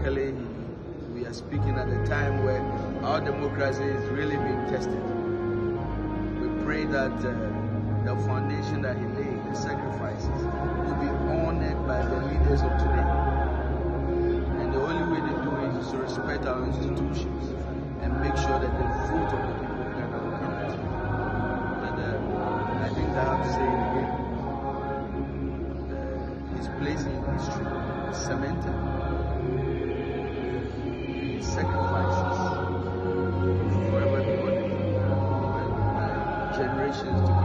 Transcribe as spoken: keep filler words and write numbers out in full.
Luckily, we are speaking at a time where our democracy is really being tested. We pray that uh, the foundation that he laid, the sacrifices, will be honored by the leaders of today. And the only way they do it is to respect our institutions and make sure that the fruit of the people can come out. And uh, I think I have to say it again. Uh, his place in history is cemented. His sacrifices will forever be honored by generations to